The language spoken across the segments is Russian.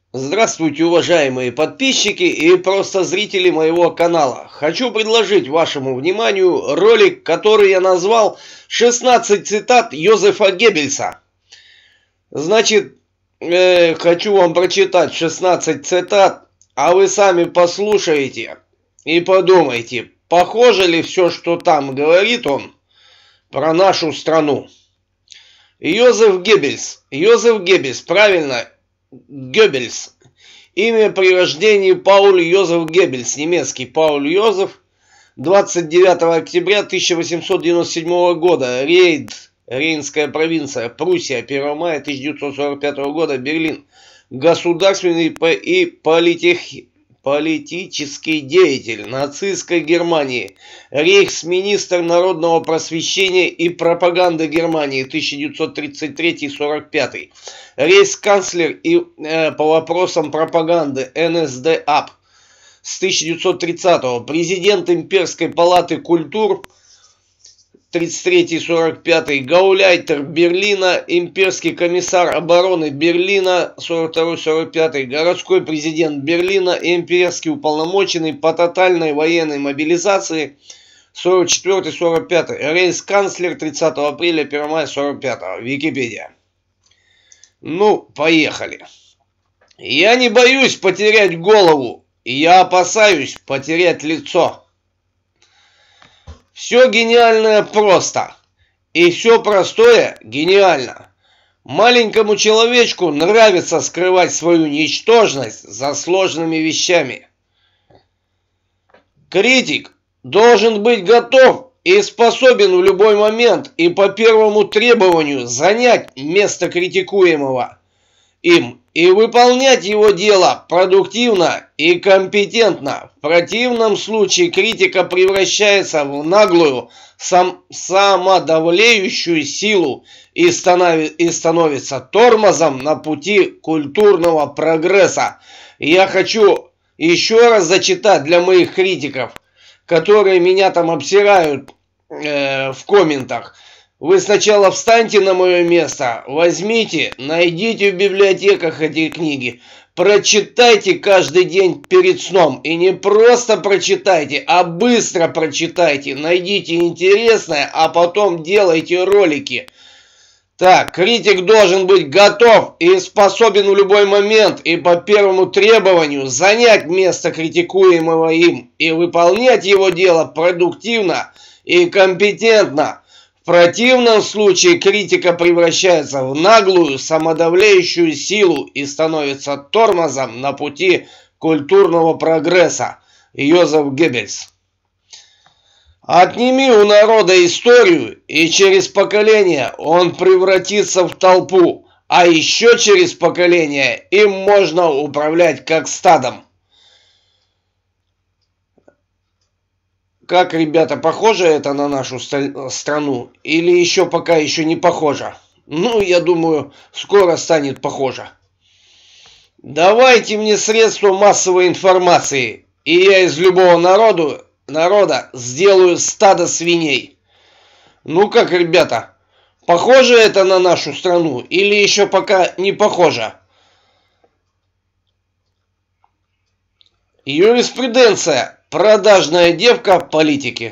Здравствуйте, уважаемые подписчики и просто зрители моего канала. Хочу предложить вашему вниманию ролик, который я назвал «16 цитат Йозефа Геббельса». Значит, хочу вам прочитать 16 цитат, а вы сами послушаете и подумайте, похоже ли все, что там говорит он, про нашу страну. Йозеф Геббельс, правильно, Геббельс. Имя при рождении Пауль Йозеф Геббельс, немецкий Пауль Йозеф, 29 октября 1897 года, Рейнская провинция, Пруссия, 1 мая 1945 года, Берлин. Государственный и политический деятель нацистской Германии, рейхсминистр народного просвещения и пропаганды Германии 1933-45, рейхсканцлер и по вопросам пропаганды НСДАП с 1930, президент Имперской палаты культур 33-45, гауляйтер Берлина, имперский комиссар обороны Берлина 42-45, городской президент Берлина, имперский уполномоченный по тотальной военной мобилизации 44-45, рейхсканцлер 30 апреля 1 мая 45. Википедия. Ну, поехали. Я не боюсь потерять голову, я опасаюсь потерять лицо. Все гениальное просто, и все простое гениально. Маленькому человечку нравится скрывать свою ничтожность за сложными вещами. Критик должен быть готов и способен в любой момент и по первому требованию занять место критикуемого им и выполнять его дело продуктивно и компетентно. В противном случае критика превращается в наглую, самодавлеющую силу и становится тормозом на пути культурного прогресса. Я хочу еще раз зачитать для моих критиков, которые меня там обсирают в комментах. Вы сначала встаньте на мое место, возьмите, найдите в библиотеках эти книги, прочитайте каждый день перед сном. И не просто прочитайте, а быстро прочитайте, найдите интересное, а потом делайте ролики. Так, критик должен быть готов и способен в любой момент и по первому требованию занять место критикуемого им и выполнять его дело продуктивно и компетентно. В противном случае критика превращается в наглую, самодавляющую силу и становится тормозом на пути культурного прогресса. Йозеф Геббельс. Отними у народа историю, и через поколение он превратится в толпу, а еще через поколение им можно управлять как стадом. Как, ребята, похоже это на нашу страну? Или еще пока еще не похоже? Ну, я думаю, скоро станет похоже. Давайте мне средства массовой информации, и я из любого народа сделаю стадо свиней. Ну как, ребята, похоже это на нашу страну? Или еще пока не похоже? Юриспруденция. Продажная девка политики.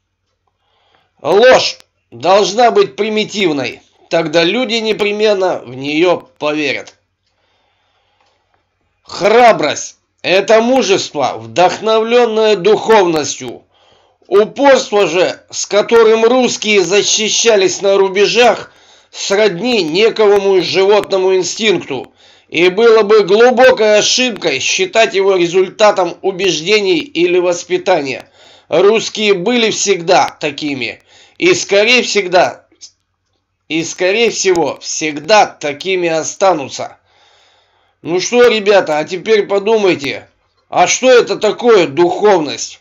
Ложь должна быть примитивной, тогда люди непременно в нее поверят. Храбрость – это мужество, вдохновленное духовностью. Упорство же, с которым русские защищались на рубежах, сродни некому животному инстинкту. И было бы глубокой ошибкой считать его результатом убеждений или воспитания. Русские были всегда такими. И скорее всего, всегда такими останутся. Ну что, ребята, а теперь подумайте, а что это такое духовность?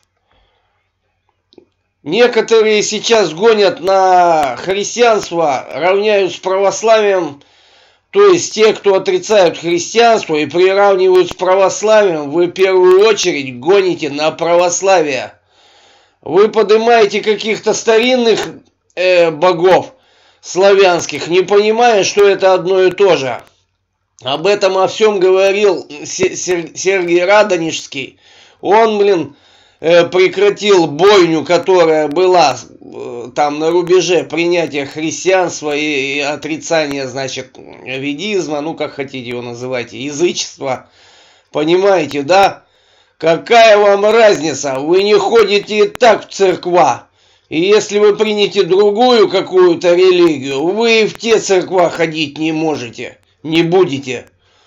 Некоторые сейчас гонят на христианство, равняют с православием. То есть те, кто отрицают христианство и приравнивают с православием, вы в первую очередь гоните на православие. Вы поднимаете каких-то старинных богов славянских, не понимая, что это одно и то же. Об этом о всем говорил Сергий Радонежский. Он, прекратил бойню, которая была там на рубеже принятия христианства и отрицания, значит, ведизма, ну как хотите его называйте, язычества. Понимаете, да? Какая вам разница? Вы не ходите и так в церква. И если вы примете другую какую-то религию, вы в те церква ходить не можете, не будете.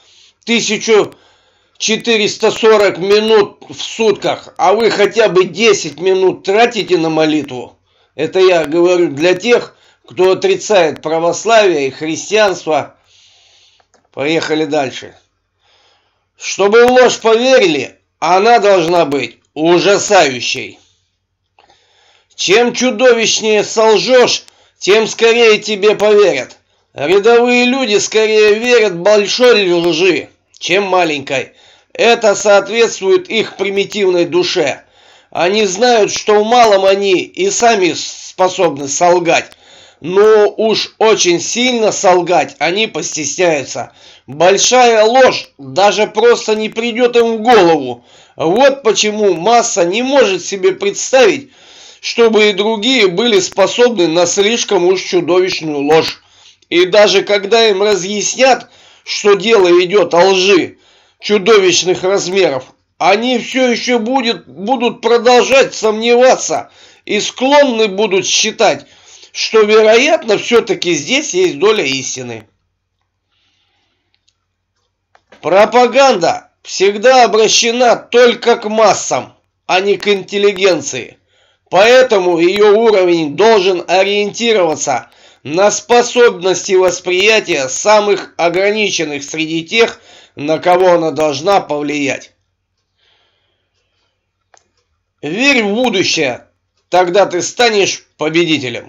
1440 минут в сутках, а вы хотя бы 10 минут тратите на молитву. Это я говорю для тех, кто отрицает православие и христианство. Поехали дальше. Чтобы в ложь поверили, она должна быть ужасающей. Чем чудовищнее солжешь, тем скорее тебе поверят. Рядовые люди скорее верят большой лжи, чем маленькой. Это соответствует их примитивной душе. Они знают, что в малом они и сами способны солгать. Но уж очень сильно солгать они постесняются. Большая ложь даже просто не придет им в голову. Вот почему масса не может себе представить, чтобы и другие были способны на слишком уж чудовищную ложь. И даже когда им разъяснят, что дело идет о лжи чудовищных размеров, они все еще будут продолжать сомневаться и склонны будут считать, что, вероятно, все-таки здесь есть доля истины. Пропаганда всегда обращена только к массам, а не к интеллигенции. Поэтому ее уровень должен ориентироваться на способности восприятия самых ограниченных среди тех, на кого она должна повлиять. Верь в будущее, тогда ты станешь победителем.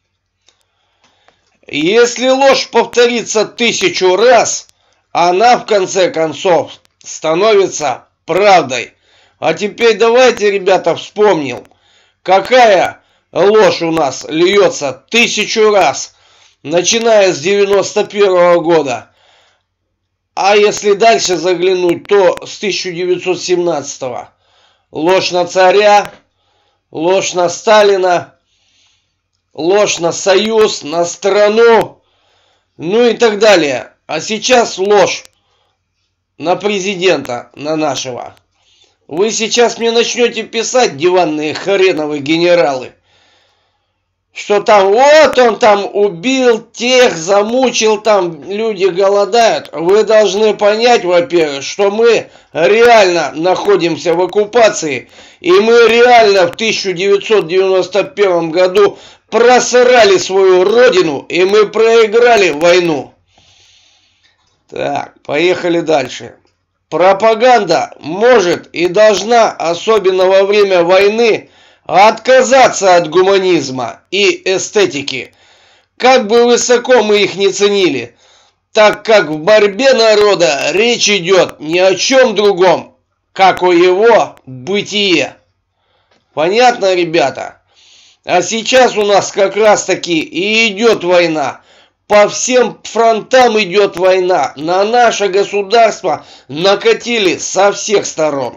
Если ложь повторится 1000 раз, она в конце концов становится правдой. А теперь давайте, ребята, вспомним, какая ложь у нас льется 1000 раз, начиная с 91 года. А если дальше заглянуть, то с 1917. Ложь на царя, ложь на Сталина, ложь на Союз, на страну, ну и так далее. А сейчас ложь на президента, на нашего. Вы сейчас мне начнете писать, диванные хреновые генералы, что там вот он там убил тех, замучил, там люди голодают. Вы должны понять, во-первых, что мы реально находимся в оккупации, и мы реально в 1991 году просрали свою родину, и мы проиграли войну. Так, поехали дальше. Пропаганда может и должна, особенно во время войны, отказаться от гуманизма и эстетики, как бы высоко мы их не ценили, так как в борьбе народа речь идет ни о чем другом, как о его бытие. Понятно, ребята? А сейчас у нас как раз таки и идет война. По всем фронтам идет война. На наше государство накатили со всех сторон.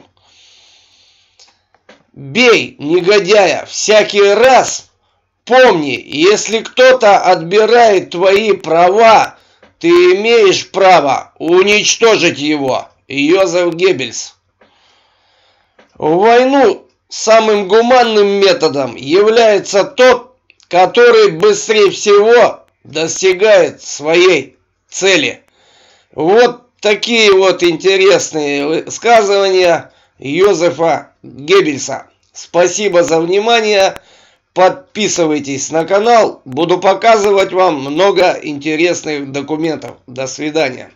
Бей, негодяя, всякий раз. Помни, если кто-то отбирает твои права, ты имеешь право уничтожить его. Йозеф Геббельс. В войну самым гуманным методом является тот, который быстрее всего достигает своей цели. Вот такие вот интересные высказывания Йозефа Геббельса. Спасибо за внимание. Подписывайтесь на канал. Буду показывать вам много интересных документов. До свидания.